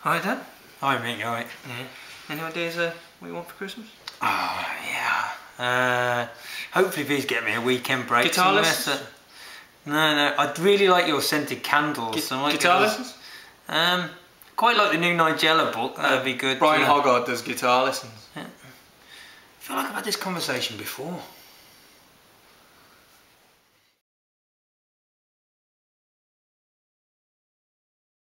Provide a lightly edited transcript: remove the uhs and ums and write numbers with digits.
Hi, Dad. Hi, mate. You alright? Yeah. Any ideas what you want for Christmas? Oh, yeah. Hopefully please get me a weekend break. Guitar lessons? No. I'd really like your scented candles. Guitar lessons? Quite like the new Nigella book. That'd be good. Brian Hoggard does guitar lessons. Yeah. I feel like I've had this conversation before.